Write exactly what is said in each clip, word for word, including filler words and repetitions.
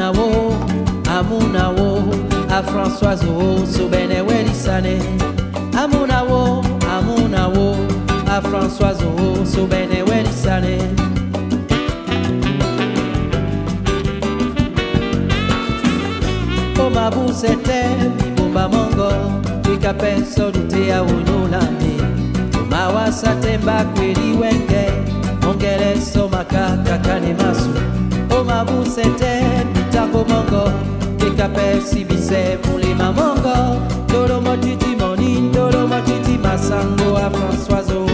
Amuna wo, amuna wo, a Françoise wo, so bene welisane. Amuna wo, amuna wo, a Françoise wo, so bene welisane. O ma busete, mi bomba mongo, wika peso dute a unulame. O ma wasate mbakweli wenge, mongele so makaka kane masu. O ma busete, tango mongo, wika pesi bise muli mamongo. Dolo motiti moni, dolo motiti masango a Françoise wo.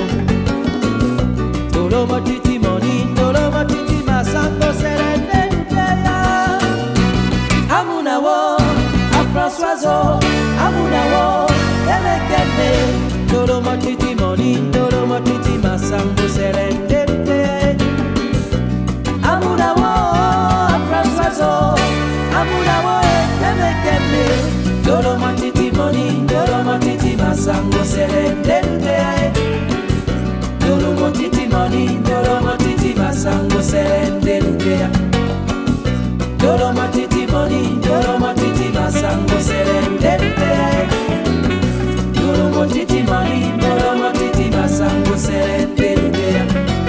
Dolo motiti moni, dolo motiti masango serene nuteya. Amuna wo, a Françoise wo, amuna wo, kele kele. Dolo motiti moni, dolo motiti masango serene nuteya. Amuna wo, a Françoise wo, amuna wo, kele kele. Dolo motiti moni, dolo motiti masango serene nuteya. Dolo motiti moni, dolo motiti masango serene nuteya. Dolo motiti moni, dolo motiti masango serene nuteya. Dolo motiti moni, dolo motiti masango serene nuteya.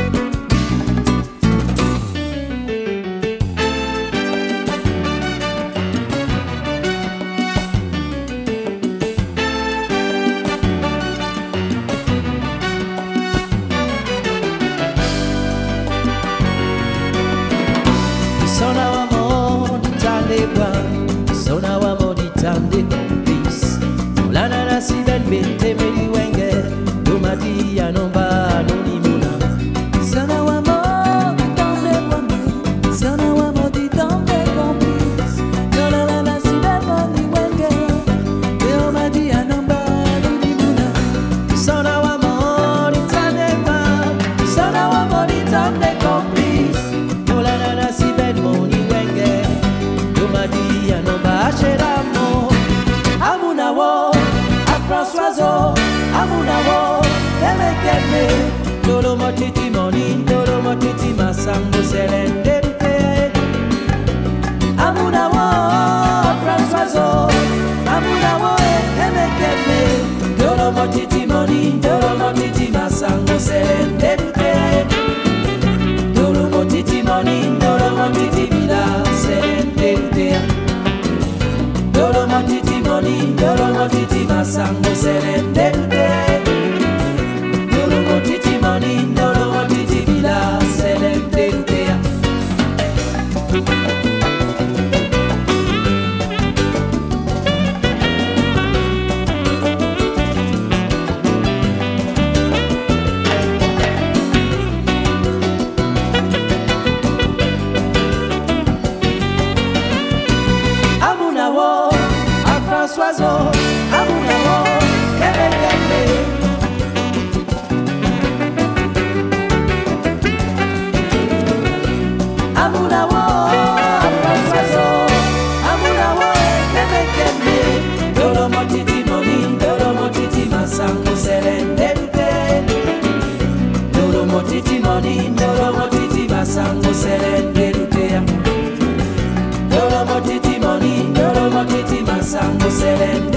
Sona wa mo di tande bwa, sona wa mo di tande kompis. Mulana na si ben bete me di wenge, do ma di anomba no ni muna. Sona wa mo di tande bwa, sona wa mo di tande kompis. Mulana na si ben mo di wenge, do ma di anomba no ni muna. Sona wa mo di tande bwa, sona wa mo di tande kompis. Mulana na si ben mo ni wenge, do ma di anomba sheramo. Amuna wo, a Françoise wo, amuna wo, kele kele. Dolo motiti moni, dolo motiti masango serene nuteya. Amuna wo, a Françoise wo, amuna wo, kele kele. Dolo motiti moni, dolo motiti masango serene nuteya. Dolo motiti moni, dolo motiti bila serene nuteya. Dolo motiti moni, dolo motiti masango serene nuteya. Dolo motiti moni, dolo motiti bila serene nuteya. Amuna wo, a Françoise wo, amuna wo, kele kele. Amuna wo, a Françoise wo, amuna wo, kele kele. Dolo motiti moni, dolo motiti masango serene nuteya. Dolo motiti moni, dolo motiti masango serene nuteya. Dolo motiti moni, dolo motiti masango serene